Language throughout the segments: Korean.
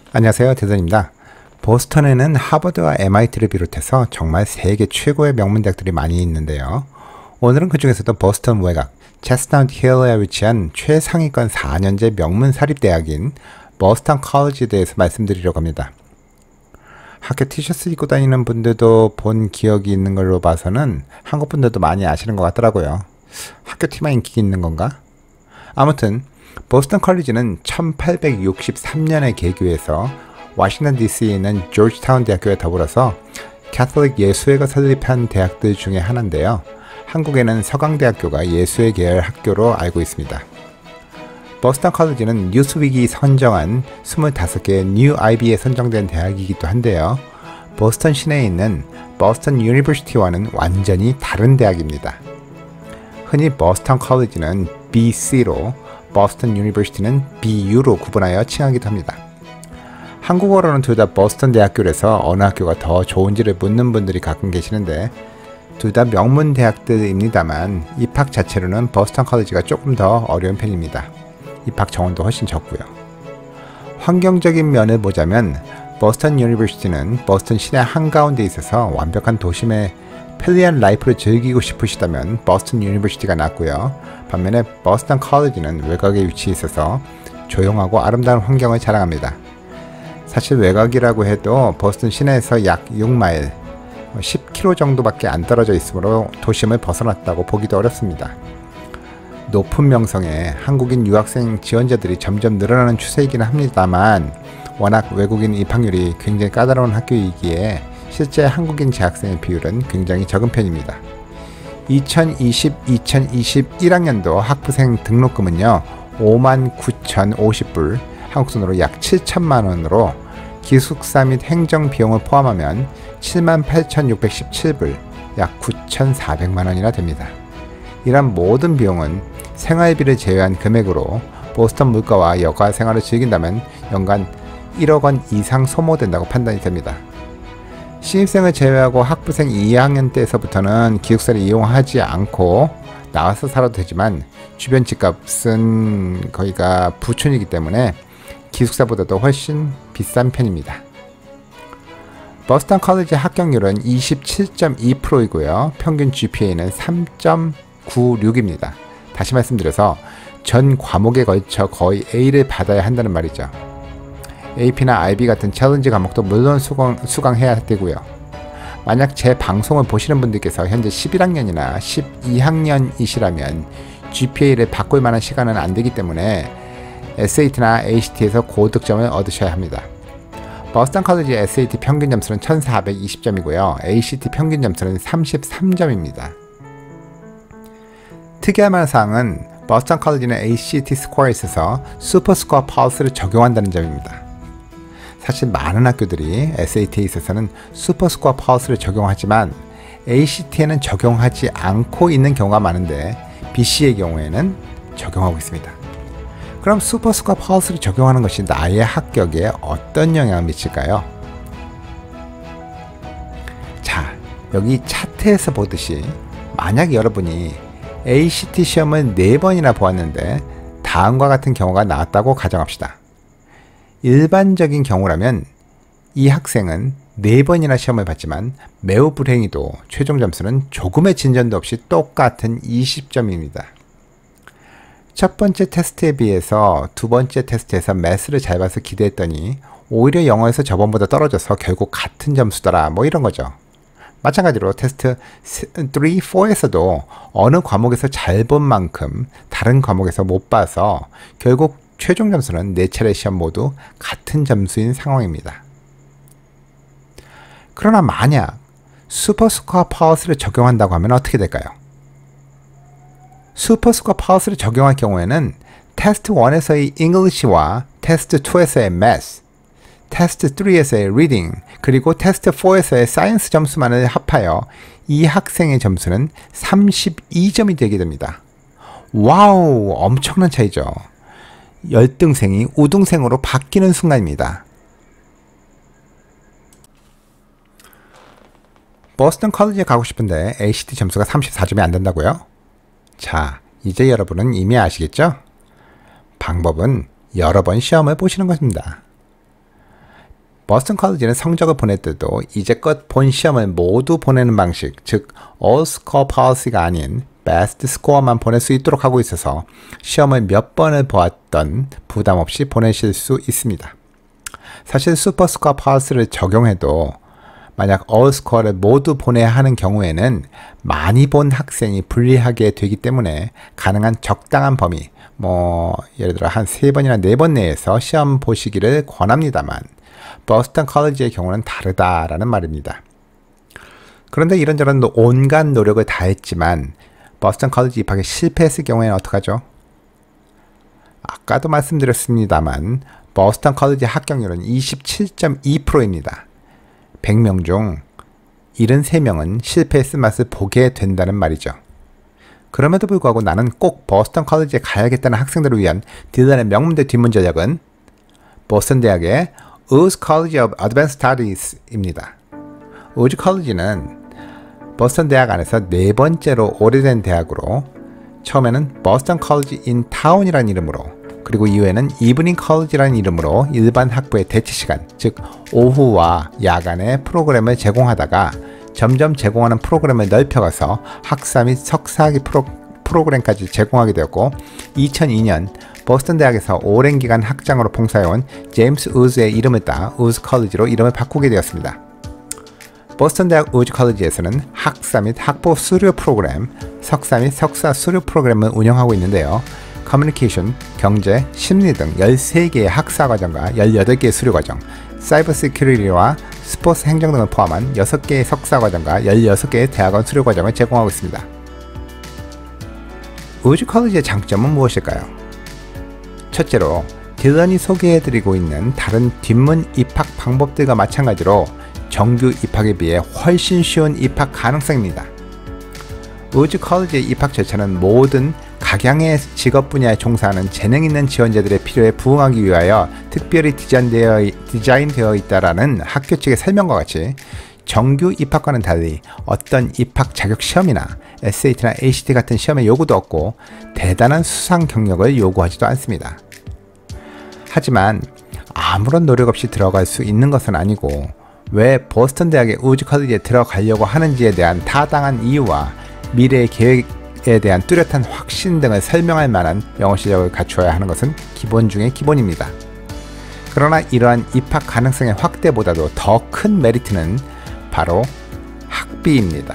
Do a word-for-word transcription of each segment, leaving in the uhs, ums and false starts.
안녕하세요, 대선입니다. 보스턴에는 하버드와 엠아이티를 비롯해서 정말 세계 최고의 명문대학들이 많이 있는데요. 오늘은 그 중에서도 보스턴 외곽 체스트나웃 힐에 위치한 최상위권 사 년제 명문 사립대학인 보스턴 컬리지에 대해서 말씀드리려고 합니다. 학교 티셔츠 입고 다니는 분들도 본 기억이 있는 걸로 봐서는 한국 분들도 많이 아시는 것 같더라고요. 학교 티만 인기 있는 건가? 아무튼 보스턴 컬리지는 천팔백육십삼 년에 개교해서 워싱턴 디씨에 있는 조지타운 대학교에 더불어서 캐톨릭 예수회가 설립한 대학들 중에 하나인데요. 한국에는 서강대학교가 예수회 계열 학교로 알고 있습니다. 보스턴 컬리지는 뉴스윅이 선정한 스물다섯 개의 뉴 아이비에 선정된 대학이기도 한데요. 보스턴 시내에 있는 보스턴 유니버시티와는 완전히 다른 대학입니다. 흔히 보스턴 컬리지는 비씨로, 보스턴 유니버시티는 비유로 구분하여 칭하기도 합니다. 한국어로는 둘 다 보스턴 대학교라서 어느 학교가 더 좋은지를 묻는 분들이 가끔 계시는데 둘 다 명문 대학들입니다만 입학 자체로는 보스턴 컬리지가 조금 더 어려운 편입니다. 입학 정원도 훨씬 적고요. 환경적인 면을 보자면 보스턴 유니버시티는 보스턴 시내 한가운데 있어서 완벽한 도심의 편리한 라이프를 즐기고 싶으시다면 보스턴 유니버시티가 낫고요. 반면에 보스턴 컬리지는 외곽에 위치해 있어서 조용하고 아름다운 환경을 자랑합니다. 사실 외곽이라고 해도 보스턴 시내에서 약 육 마일, 십 킬로미터 정도밖에 안 떨어져 있으므로 도심을 벗어났다고 보기도 어렵습니다. 높은 명성에 한국인 유학생 지원자들이 점점 늘어나는 추세이긴 합니다만 워낙 외국인 입학률이 굉장히 까다로운 학교이기에 실제 한국인 재학생의 비율은 굉장히 적은 편입니다. 이천이십 이천이십일 학년도 학부생 등록금은요 오만 구천오십 불, 한국돈으로 약 칠천만 원으로 기숙사 및 행정 비용을 포함하면 칠만 팔천육백십칠 불, 약 구천사백만 원이나 됩니다. 이런 모든 비용은 생활비를 제외한 금액으로 보스턴 물가와 여가 생활을 즐긴다면 연간 일억 원 이상 소모된다고 판단이 됩니다. 신입생을 제외하고 학부생 이 학년 때에서부터는 기숙사를 이용하지 않고 나와서 살아도 되지만 주변 집값은 거기가 부촌이기 때문에 기숙사보다도 훨씬 비싼 편입니다. 보스턴 컬리지 합격률은 이십칠 점 이 퍼센트이고요. 평균 지피에이는 삼 점 구육입니다. 다시 말씀드려서 전 과목에 걸쳐 거의 A를 받아야 한다는 말이죠. 에이피나 아이비 같은 챌린지 과목도 물론 수강, 수강해야 되고요. 만약 제 방송을 보시는 분들께서 현재 십일 학년이나 십이 학년이시라면 지피에이를 바꿀 만한 시간은 안 되기 때문에 에스에이티나 에이씨티에서 고득점을 얻으셔야 합니다. 보스턴 컬리지 에스에이티 평균 점수는 천사백이십 점이고요. 에이씨티 평균 점수는 삼십삼 점입니다. 특이할 만한 사항은 보스턴 컬리지는 에이씨티 스코어에 있어서 슈퍼스코어 펄스를 적용한다는 점입니다. 사실 많은 학교들이 에스에이티에 있어서는 슈퍼스코어 펄스를 적용하지만 에이씨티에는 적용하지 않고 있는 경우가 많은데 비씨의 경우에는 적용하고 있습니다. 그럼 슈퍼스코어 펄스를 적용하는 것이 나의 합격에 어떤 영향을 미칠까요? 자, 여기 차트에서 보듯이 만약 여러분이 에이씨티 시험을 네 번이나 보았는데 다음과 같은 경우가 나왔다고 가정합시다. 일반적인 경우라면 이 학생은 네 번이나 시험을 봤지만 매우 불행히도 최종 점수는 조금의 진전도 없이 똑같은 이십 점입니다. 첫 번째 테스트에 비해서 두 번째 테스트에서 매스를 잘 봐서 기대했더니 오히려 영어에서 저번보다 떨어져서 결국 같은 점수더라, 뭐 이런 거죠. 마찬가지로 테스트 삼, 사에서도 어느 과목에서 잘 본 만큼 다른 과목에서 못 봐서 결국 최종 점수는 네 차례 시험 모두 같은 점수인 상황입니다. 그러나 만약 슈퍼스코어 펄스를 적용한다고 하면 어떻게 될까요? 슈퍼스코어 펄스를 적용할 경우에는 테스트 일에서의 English와 테스트 이에서의 Math, 테스트 삼에서의 Reading, 그리고 테스트 사에서의 Science 점수만을 합하여 이 학생의 점수는 삼십이 점이 되게 됩니다. 와우, 엄청난 차이죠. 열등생이 우등생으로 바뀌는 순간입니다. 보스턴 컬리지에 가고 싶은데 에이씨티 점수가 삼십사 점이 안 된다고요? 자, 이제 여러분은 이미 아시겠죠? 방법은 여러 번 시험을 보시는 것입니다. 보스턴 컬리지는 성적을 보낼 때도 이제껏 본 시험을 모두 보내는 방식, 즉 all score policy가 아닌 best score만 보낼 수 있도록 하고 있어서 시험을 몇 번을 보았던 부담 없이 보내실 수 있습니다. 사실 슈퍼 스코어 policy를 적용해도 만약 all score를 모두 보내야 하는 경우에는 많이 본 학생이 불리하게 되기 때문에 가능한 적당한 범위, 뭐 예를 들어 한 세 번이나 네 번 내에서 시험 보시기를 권합니다만 보스턴 컬리지의 경우는 다르다라는 말입니다. 그런데 이런저런 온갖 노력을 다했지만 보스턴 컬리지 입학에 실패했을 경우에는 어떡하죠? 아까도 말씀드렸습니다만 보스턴 컬리지 합격률은 이십칠 점 이 퍼센트입니다. 백 명 중 칠십삼 명은 실패의 쓴맛을 보게 된다는 말이죠. 그럼에도 불구하고 나는 꼭 보스턴 컬리지에 가야겠다는 학생들을 위한 딜런의 명문대 뒷문 전략은 보스턴 대학의 우즈 College of Advanced Studies입니다. 우즈 컬리지는 보스턴 대학 안에서 네 번째로 오래된 대학으로 처음에는 보스턴 컬리지 인 타운이라는 이름으로 그리고 이후에는 이브닝 컬리지라는 이름으로 일반 학부의 대체 시간, 즉 오후와 야간에 프로그램을 제공하다가 점점 제공하는 프로그램을 넓혀가서 학사 및 석사학위 프로, 프로그램까지 제공하게 되었고 이천이 년 보스턴 대학에서 오랜 기간 학장으로 봉사해온 제임스 우즈의 이름을 따 우즈 컬리지로 이름을 바꾸게 되었습니다. 보스턴 대학 우즈 컬리지에서는 학사 및 학부 수료 프로그램, 석사 및 석사 수료 프로그램을 운영하고 있는데요. 커뮤니케이션, 경제, 심리 등 열세 개의 학사 과정과 열여덟 개의 수료 과정, 사이버 시큐리티와 스포츠 행정 등을 포함한 여섯 개의 석사 과정과 열여섯 개의 대학원 수료 과정을 제공하고 있습니다. 우즈 컬리지의 장점은 무엇일까요? 첫째로 딜런이 소개해드리고 있는 다른 뒷문 입학 방법들과 마찬가지로 정규 입학에 비해 훨씬 쉬운 입학 가능성입니다. 우즈 컬리지의 입학 절차는 모든 각양의 직업 분야에 종사하는 재능 있는 지원자들의 필요에 부응하기 위하여 특별히 디자인되어, 디자인되어 있다라는 학교 측의 설명과 같이 정규 입학과는 달리 어떤 입학 자격 시험이나 에스에이티나 에이씨티 같은 시험의 요구도 없고 대단한 수상 경력을 요구하지도 않습니다. 하지만 아무런 노력 없이 들어갈 수 있는 것은 아니고 왜 보스턴 대학의 우즈 컬리지에 들어가려고 하는지에 대한 타당한 이유와 미래의 계획에 대한 뚜렷한 확신 등을 설명할 만한 영어 실력을 갖추어야 하는 것은 기본 중의 기본입니다. 그러나 이러한 입학 가능성의 확대보다도 더 큰 메리트는 바로 학비입니다.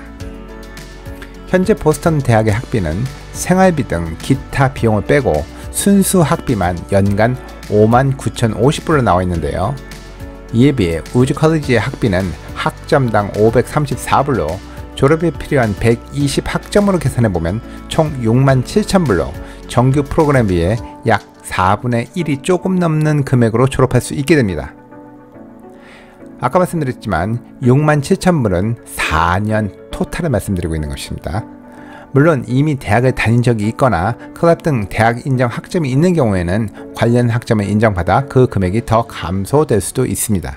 현재 보스턴 대학의 학비는 생활비 등 기타 비용을 빼고 순수 학비만 연간 오만 구천오십 불로 나와 있는데요. 이에 비해 우즈 컬리지의 학비는 학점당 오백삼십사 불로 졸업에 필요한 백이십 학점으로 계산해보면 총 육만 칠천 불로 정규 프로그램비에 약 사분의 일이 조금 넘는 금액으로 졸업할 수 있게 됩니다. 아까 말씀드렸지만 육만 칠천 불은 사 년 토탈을 말씀드리고 있는 것입니다. 물론 이미 대학을 다닌 적이 있거나 클럽 등 대학 인정 학점이 있는 경우에는 관련 학점을 인정받아 그 금액이 더 감소될 수도 있습니다.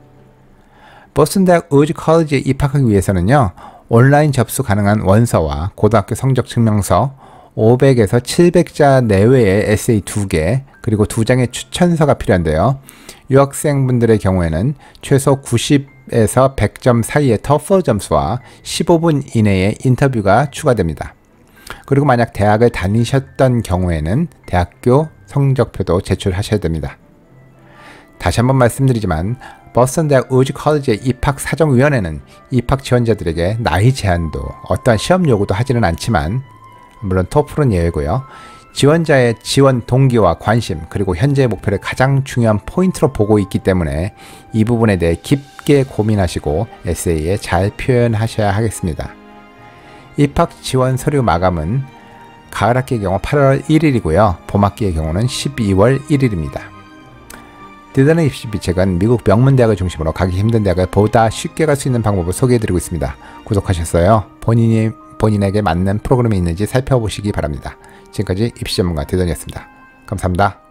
보스턴 대학 우즈 컬리지에 입학하기 위해서는요, 온라인 접수 가능한 원서와 고등학교 성적 증명서, 오백에서 칠백 자 내외의 에세이 두 개, 그리고 두 장의 추천서가 필요한데요. 유학생분들의 경우에는 최소 구십에서 백 점 사이의 토플 점수와 십오 분 이내의 인터뷰가 추가됩니다. 그리고 만약 대학을 다니셨던 경우에는 대학교 성적표도 제출하셔야 됩니다. 다시 한번 말씀드리지만 보스턴 대학 우즈 컬리지의 입학 사정위원회는 입학 지원자들에게 나이 제한도 어떠한 시험 요구도 하지는 않지만, 물론 토플은 예외고요, 지원자의 지원 동기와 관심 그리고 현재의 목표를 가장 중요한 포인트로 보고 있기 때문에 이 부분에 대해 깊게 고민하시고 에세이에 잘 표현하셔야 하겠습니다. 입학 지원 서류 마감은 가을학기의 경우 팔월 일일이고요. 봄학기의 경우는 십이월 일일입니다. 딜런의 입시 비책은 미국 명문대학을 중심으로 가기 힘든 대학을 보다 쉽게 갈 수 있는 방법을 소개해드리고 있습니다. 구독하셨어요? 본인이, 본인에게 맞는 프로그램이 있는지 살펴보시기 바랍니다. 지금까지 입시 전문가 딜런이었습니다. 감사합니다.